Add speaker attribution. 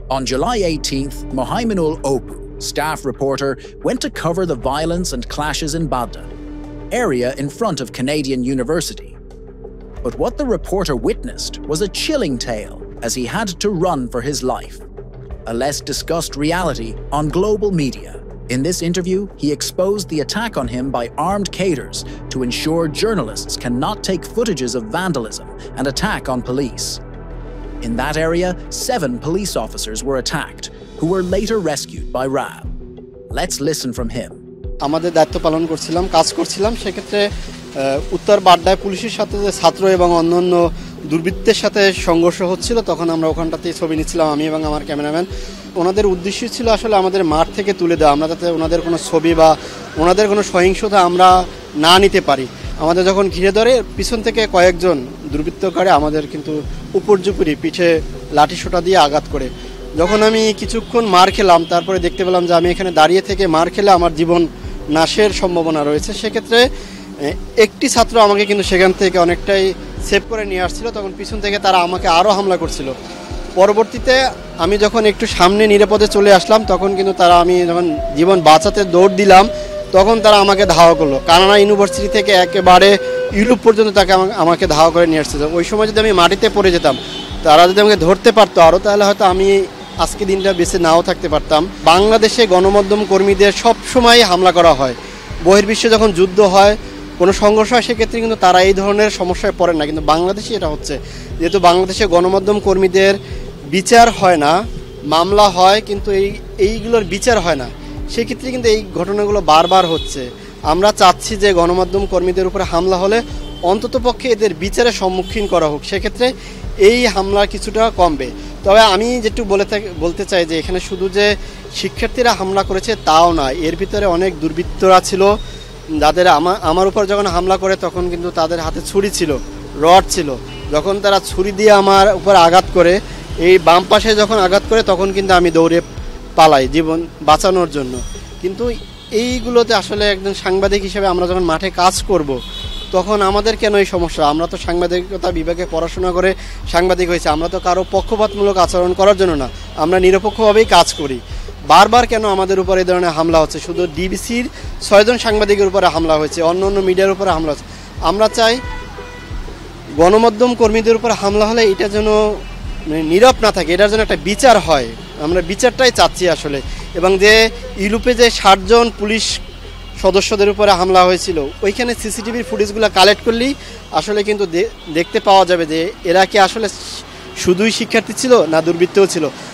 Speaker 1: On July 18th, Mohaimnul Opu, staff reporter, went to cover the violence and clashes in Badda, area in front of Canadian University. But what the reporter witnessed was a chilling tale as he had to run for his life. A less discussed reality on global media. In this interview, he exposed the attack on him by armed cadres to ensure journalists cannot take footages of vandalism and attack on police. In that area, 7 police officers were attacked, who were later rescued by RAB. Let's listen from him.
Speaker 2: আমাদের দায়িত্ব পালন করছিলাম, কাজ করছিলাম, সেক্ষেত্রে উত্তর বাড্ডায় পুলিশের সাথে যে ছাত্র এবং অন্যান্য দুর্বৃত্তের সাথে সংঘর্ষ হচ্ছিল, তখন আমরা ওখানটাতেই ছবি নিচ্ছিলাম, আমি এবং আমার ক্যামেরাম্যান। ওনাদের উদ্দেশ্য ছিল আসলে আমাদের মাঠ থেকে তুলে দেওয়া, আমরা যাতে ওনাদের কোনো ছবি বা ওনাদের কোনো সহিংসতা আমরা না নিতে পারি। আমাদের যখন ঘিরে ধরে পিছন থেকে কয়েকজন দুর্বৃত্তকারী আমাদের কিন্তু উপর্যুপরি পিঠে লাঠিসোঁটা দিয়ে আঘাত করে। যখন আমি কিছুক্ষণ মার খেলাম, তারপরে দেখতে পেলাম যে আমি এখানে দাঁড়িয়ে থেকে মার খেলে আমার জীবন নাশের সম্ভাবনা রয়েছে। সেক্ষেত্রে একটি ছাত্র আমাকে কিন্তু সেখান থেকে অনেকটাই সেভ করে নিয়ে আসছিল, তখন পিছন থেকে তারা আমাকে আরও হামলা করছিল। পরবর্তীতে আমি যখন একটু সামনে নিরাপদে চলে আসলাম, তখন কিন্তু তারা, আমি যখন জীবন বাঁচাতে দৌড় দিলাম, তখন তারা আমাকে ধাওয়া করলো। কানাডা ইউনিভার্সিটি থেকে একেবারে ইউরোপ পর্যন্ত তাকে আমাকে ধাওয়া করে নিয়ে আসছিল। ওই সময় যদি আমি মাটিতে পড়ে যেতাম, তারা যদি আমাকে ধরতে পারতো আরও, তাহলে হয়তো আমি আজকে দিনটা বেঁচে নাও থাকতে পারতাম। বাংলাদেশে গণমাধ্যম কর্মীদের সব সময় হামলা করা হয়। বহির্বিশ্বে যখন যুদ্ধ হয়, কোনো সংঘর্ষ হয়, সেক্ষেত্রে কিন্তু তারা এই ধরনের সমস্যায় পড়ে না, কিন্তু বাংলাদেশে এটা হচ্ছে। যেহেতু বাংলাদেশে গণমাধ্যম কর্মীদের বিচার হয় না, মামলা হয়, কিন্তু এইগুলোর বিচার হয় না, সেক্ষেত্রে কিন্তু এই ঘটনাগুলো বারবার হচ্ছে। আমরা চাচ্ছি যে গণমাধ্যম কর্মীদের উপরে হামলা হলে অন্ততপক্ষে এদের বিচারের সম্মুখীন করা হোক, সেক্ষেত্রে এই হামলা কিছুটা কমবে। তবে আমি যেটু বলতে চাই যে এখানে শুধু যে শিক্ষার্থীরা হামলা করেছে তাও না, এর ভিতরে অনেক দুর্বৃত্তরা ছিল, যাদের আমার উপর যখন হামলা করে তখন কিন্তু তাদের হাতে ছুরি ছিল, রড ছিল। যখন তারা ছুরি দিয়ে আমার উপর আঘাত করে, এই বাম পাশে যখন আঘাত করে, তখন কিন্তু আমি দৌড়ে পালাই জীবন বাঁচানোর জন্য। কিন্তু এইগুলোতে আসলে একজন সাংবাদিক হিসেবে আমরা যখন মাঠে কাজ করব, তখন আমাদের কেন এই সমস্যা? আমরা তো সাংবাদিকতা বিভাগে পড়াশোনা করে সাংবাদিক হয়েছে, আমরা তো কারো পক্ষপাতমূলক আচরণ করার জন্য না, আমরা নিরপেক্ষভাবেই কাজ করি। বারবার কেন আমাদের উপর এই ধরনের হামলা হচ্ছে? শুধু ডিবিসির 6 জন সাংবাদিকের উপরে হামলা হয়েছে, অন্য মিডিয়ার উপরে হামলা হচ্ছে। আমরা চাই গণমাধ্যম কর্মীদের উপর হামলা হলে এটা যেন নীরব না থাকে, এটার জন্য একটা বিচার হয়। আমরা বিচারটাই চাচ্ছি আসলে। এবং যে ইউরোপে যে 60 জন পুলিশ সদস্যদের উপরে হামলা হয়েছিল, ওইখানে সিসিটিভির ফুটেজগুলো কালেক্ট করলেই আসলে কিন্তু দেখতে পাওয়া যাবে যে এরা কি আসলে শুধুই শিক্ষার্থী ছিল না দুর্বৃত্তও ছিল।